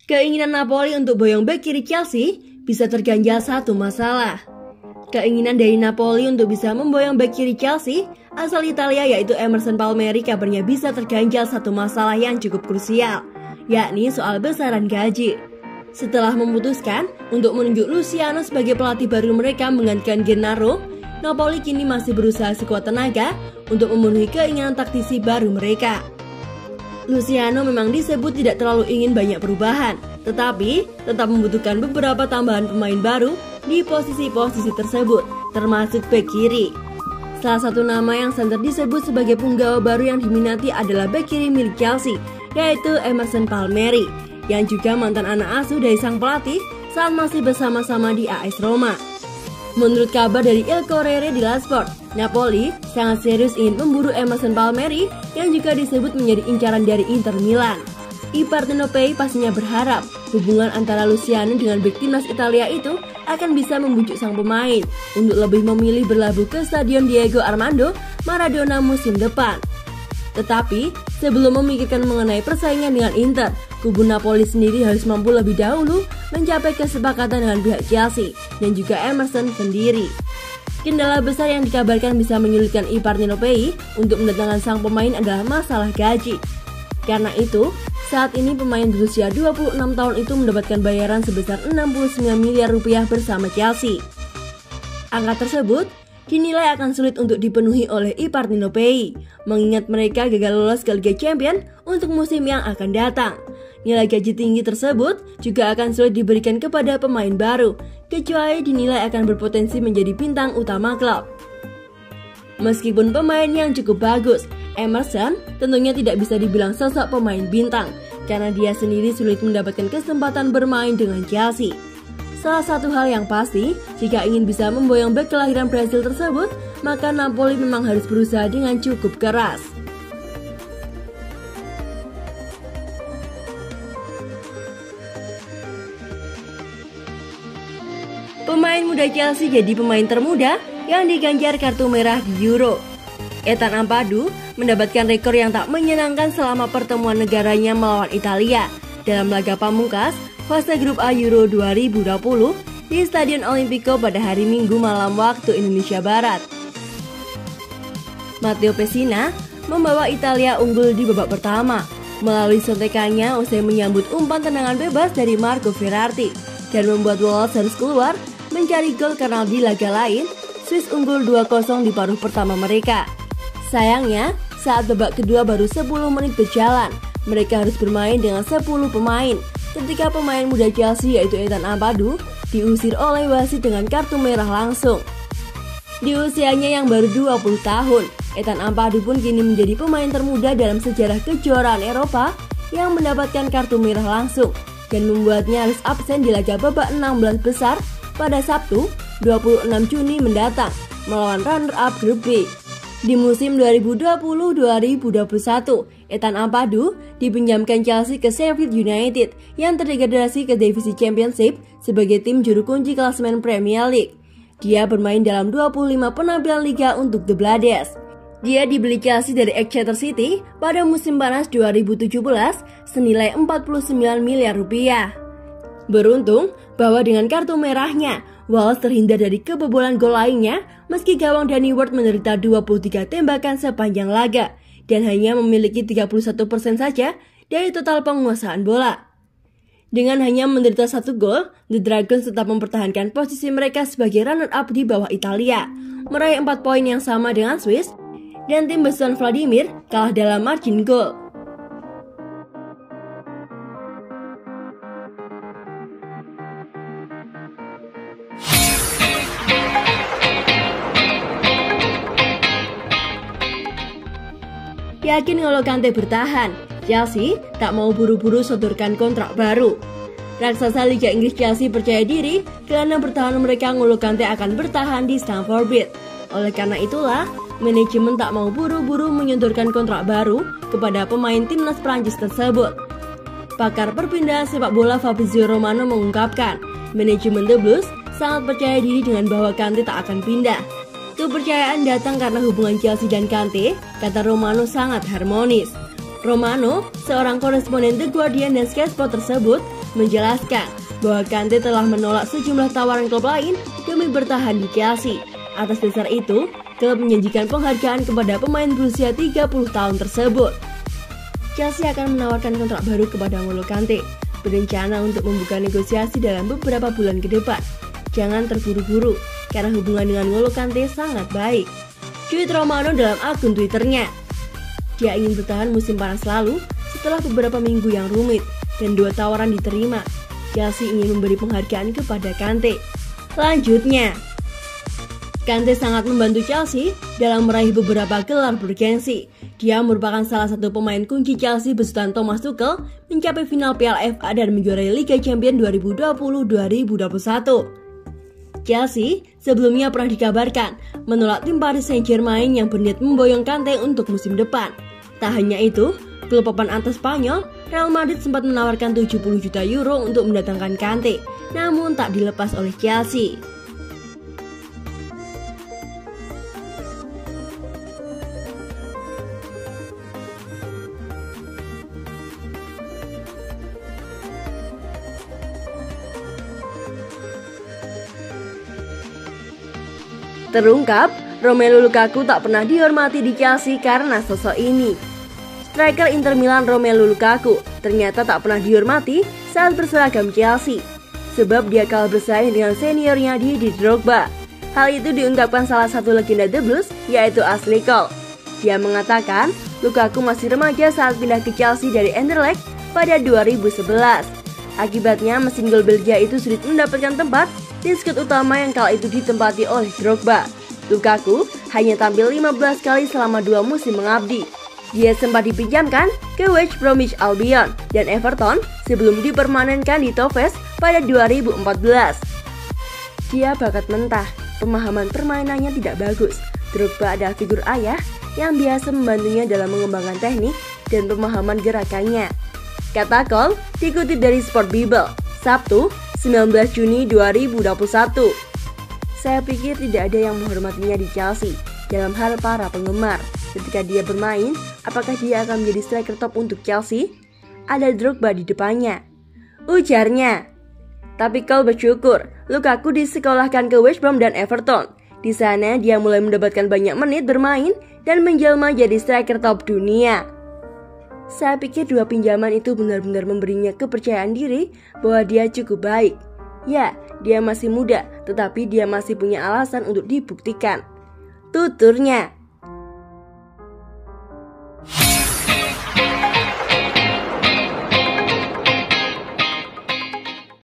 Keinginan Napoli untuk boyong bek kiri Chelsea bisa terganjal satu masalah. Keinginan dari Napoli untuk bisa memboyong bek kiri Chelsea asal Italia yaitu Emerson Palmieri kabarnya bisa terganjal satu masalah yang cukup krusial, yakni soal besaran gaji. Setelah memutuskan untuk menunjuk Luciano sebagai pelatih baru mereka menggantikan Gennaro, Napoli kini masih berusaha sekuat tenaga untuk memenuhi keinginan taktisi baru mereka. Luciano memang disebut tidak terlalu ingin banyak perubahan, tetapi tetap membutuhkan beberapa tambahan pemain baru di posisi-posisi tersebut, termasuk bek kiri. Salah satu nama yang santer disebut sebagai punggawa baru yang diminati adalah bek kiri milik Chelsea, yaitu Emerson Palmieri, yang juga mantan anak asuh dari sang pelatih saat masih bersama-sama di AS Roma. Menurut kabar dari Il Corriere dello Sport, Napoli sangat serius ingin memburu Emerson Palmieri yang juga disebut menjadi incaran dari Inter Milan. I Partenopei pastinya berharap hubungan antara Luciano dengan bek timnas Italia itu akan bisa membujuk sang pemain untuk lebih memilih berlabuh ke Stadion Diego Armando Maradona musim depan. Tetapi, sebelum memikirkan mengenai persaingan dengan Inter, kubu Napoli sendiri harus mampu lebih dahulu mencapai kesepakatan dengan pihak Chelsea dan juga Emerson sendiri. Kendala besar yang dikabarkan bisa menyulitkan I Partenopei untuk mendatangkan sang pemain adalah masalah gaji. Karena itu, saat ini pemain berusia 26 tahun itu mendapatkan bayaran sebesar 69 miliar rupiah bersama Chelsea. Angka tersebut dinilai akan sulit untuk dipenuhi oleh I Partenopei, mengingat mereka gagal lolos ke Liga Champions untuk musim yang akan datang. Nilai gaji tinggi tersebut juga akan sulit diberikan kepada pemain baru, kecuali dinilai akan berpotensi menjadi bintang utama klub. Meskipun pemain yang cukup bagus, Emerson tentunya tidak bisa dibilang sosok pemain bintang, karena dia sendiri sulit mendapatkan kesempatan bermain dengan Chelsea. Salah satu hal yang pasti, jika ingin bisa memboyong bek kelahiran Brasil tersebut, maka Napoli memang harus berusaha dengan cukup keras. Pemain muda Chelsea jadi pemain termuda yang diganjar kartu merah di Euro. Ethan Ampadu mendapatkan rekor yang tak menyenangkan selama pertemuan negaranya melawan Italia dalam laga pamungkas fase grup A Euro 2020 di Stadion Olimpico pada hari Minggu malam waktu Indonesia Barat. Matteo Pessina membawa Italia unggul di babak pertama melalui sontekannya usai menyambut umpan tendangan bebas dari Marco Verratti dan membuat Wolves harus keluar mencari gol karena di laga lain Swiss unggul 2-0 di paruh pertama mereka. Sayangnya, saat babak kedua baru 10 menit berjalan, mereka harus bermain dengan 10 pemain ketika pemain muda Chelsea yaitu Ethan Ampadu diusir oleh wasit dengan kartu merah langsung. Di usianya yang baru 20 tahun, Ethan Ampadu pun kini menjadi pemain termuda dalam sejarah kejuaraan Eropa yang mendapatkan kartu merah langsung dan membuatnya harus absen di laga babak 16 besar pada Sabtu 26 Juni mendatang melawan runner-up grup B. Di musim 2020-2021, Ethan Ampadu dipinjamkan Chelsea ke Sheffield United yang terdegradasi ke Divisi Championship sebagai tim juru kunci klasemen Premier League. Dia bermain dalam 25 penampilan liga untuk The Blades. Dia dibeli Chelsea dari Exeter City pada musim panas 2017 senilai 49 miliar rupiah. Beruntung bahwa dengan kartu merahnya, Wolves terhindar dari kebobolan gol lainnya meski gawang Danny Ward menderita 23 tembakan sepanjang laga dan hanya memiliki 31% saja dari total penguasaan bola. Dengan hanya menderita 1 gol, The Dragons tetap mempertahankan posisi mereka sebagai runner-up di bawah Italia, meraih 4 poin yang sama dengan Swiss, dan tim besutan Vladimir kalah dalam margin gol. Yakin N'Golo Kante bertahan, Chelsea tak mau buru-buru sodorkan kontrak baru. Raksasa Liga Inggris Chelsea percaya diri karena bertahan mereka N'Golo Kante akan bertahan di Stamford Bridge. Oleh karena itulah, manajemen tak mau buru-buru menyodorkan kontrak baru kepada pemain timnas Prancis tersebut. Pakar perpindahan sepak bola Fabrizio Romano mengungkapkan, manajemen The Blues sangat percaya diri dengan bahwa Kante tak akan pindah. Kepercayaan datang karena hubungan Chelsea dan Kante, kata Romano, sangat harmonis. Romano, seorang koresponden The Guardian dan Sky Sport tersebut, menjelaskan bahwa Kante telah menolak sejumlah tawaran klub lain demi bertahan di Chelsea. Atas dasar itu, klub menjanjikan penghargaan kepada pemain berusia 30 tahun tersebut. Chelsea akan menawarkan kontrak baru kepada N'Golo Kante, berencana untuk membuka negosiasi dalam beberapa bulan ke depan. Jangan terburu-buru, karena hubungan dengan N'Golo Kante sangat baik. Cuit Romano dalam akun Twitternya. Dia ingin bertahan musim panas lalu setelah beberapa minggu yang rumit dan 2 tawaran diterima. Chelsea ingin memberi penghargaan kepada Kante. Lanjutnya, Kante sangat membantu Chelsea dalam meraih beberapa gelar bergengsi. Dia merupakan salah satu pemain kunci Chelsea besutan Thomas Tuchel mencapai final Piala FA dan menjuarai Liga Champions 2020-2021. Chelsea sebelumnya pernah dikabarkan menolak tim Paris Saint-Germain yang berniat memboyong Kante untuk musim depan. Tak hanya itu, klub papan atas Spanyol, Real Madrid sempat menawarkan 70 juta euro untuk mendatangkan Kante, namun tak dilepas oleh Chelsea. Terungkap, Romelu Lukaku tak pernah dihormati di Chelsea karena sosok ini. Striker Inter Milan Romelu Lukaku ternyata tak pernah dihormati saat berseragam Chelsea, sebab dia kalah bersaing dengan seniornya Didier Drogba. Hal itu diungkapkan salah satu legenda The Blues, yaitu Ashley Cole. Dia mengatakan, Lukaku masih remaja saat pindah ke Chelsea dari Anderlecht pada 2011. Akibatnya mesin gol Belgia itu sulit mendapatkan tempat di skuad utama yang kala itu ditempati oleh Drogba. Lukaku hanya tampil 15 kali selama 2 musim mengabdi. Dia sempat dipinjamkan ke West Bromwich Albion dan Everton sebelum dipermanenkan di Toffees pada 2014. Dia bakat mentah, pemahaman permainannya tidak bagus. Drogba adalah figur ayah yang biasa membantunya dalam mengembangkan teknik dan pemahaman gerakannya. Kata Cole dikutip dari Sport Bible, Sabtu 19 Juni 2021. Saya pikir tidak ada yang menghormatinya di Chelsea dalam hal para penggemar. Ketika dia bermain, apakah dia akan menjadi striker top untuk Chelsea? Ada Drogba di depannya, ujarnya. Tapi Cole bersyukur Lukaku disekolahkan ke West Brom dan Everton. Di sana dia mulai mendapatkan banyak menit bermain dan menjelma jadi striker top dunia. Saya pikir 2 pinjaman itu benar-benar memberinya kepercayaan diri bahwa dia cukup baik. Ya, dia masih muda, tetapi dia masih punya alasan untuk dibuktikan, tuturnya.